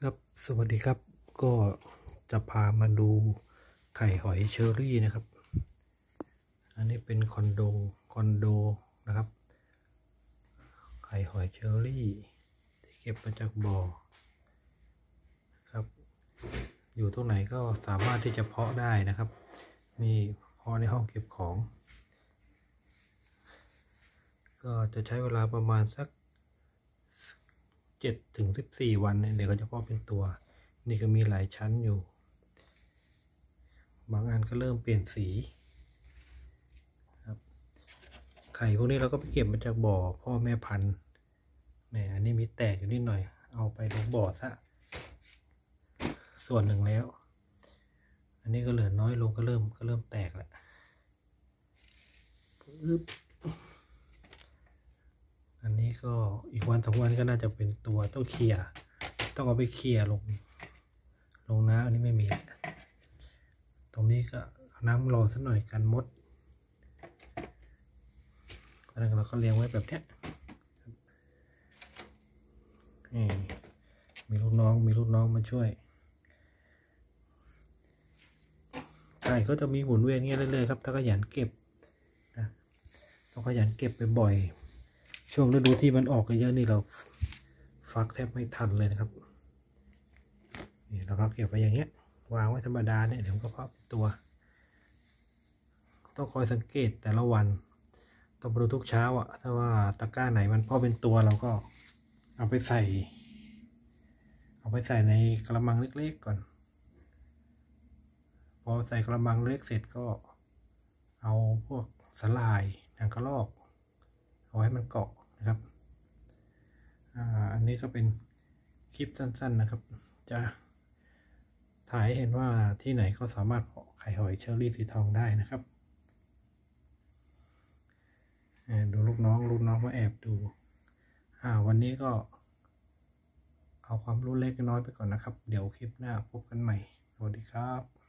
ครับสวัสดีครับก็จะพามาดูไข่หอยเชอรี่นะครับอันนี้เป็นคอนโดนะครับไข่หอยเชอรี่ที่เก็บมาจากบ่อครับอยู่ตรงไหนก็สามารถที่จะเพาะได้นะครับมีเพาะในห้องเก็บของก็จะใช้เวลาประมาณสัก7 ถึง 14 วันเนี่ยเดี๋ยวก็จะเพาะเป็นตัวนี่ก็มีหลายชั้นอยู่บางอันก็เริ่มเปลี่ยนสีครับไข่พวกนี้เราก็ไปเก็บมาจากบ่อพ่อแม่พันธุ์เนี่ยอันนี้มีแตกอยู่นิดหน่อยเอาไปลงบ่อซะส่วนหนึ่งแล้วอันนี้ก็เหลือน้อยลงก็เริ่มแตกแล้วอันนี้ก็อีกวัน2 วันก็น่าจะเป็นตัวต้องเคลียร์ต้องเอาไปเคลียร์ลงน้ำอันนี้ไม่มีตรงนี้ก็เอาน้ำรอสักหน่อยกันมดแล้วเราก็เลี้ยงไว้แบบนี้มีลูกน้องมาช่วยไก่ก็จะมีหมุนเวียนเงี้ยเรื่อยๆครับถ้าขยันเก็บนะต้องขยันเก็บไปบ่อยช่วงฤดูที่มันออกเยอะนี่เราฟักแทบไม่ทันเลยนะครับนี่เราก็เก็บไปอย่างเงี้ยวางไว้ธรรมดาเนี่ยเดี๋ยวก็เพาะตัวต้องคอยสังเกตแต่ละวันต้องดูทุกเช้าอ่ะถ้าว่าตะกร้าไหนมันเพาะเป็นตัวเราก็เอาไปใส่ในกระมังเล็กๆก่อนพอใส่กระมังเล็กเสร็จก็เอาพวกสลายหนังกระรอกเอาให้มันเกาะนะครับอันนี้ก็เป็นคลิปสั้นๆนะครับจะถ่ายเห็นว่าที่ไหนก็สามารถเพาะไข่หอยเชอรี่สีทองได้นะครับดูลูกน้องมาแอบดูวันนี้ก็เอาความรู้เล็กน้อยไปก่อนนะครับเดี๋ยวคลิปหน้าพบกันใหม่สวัสดีครับ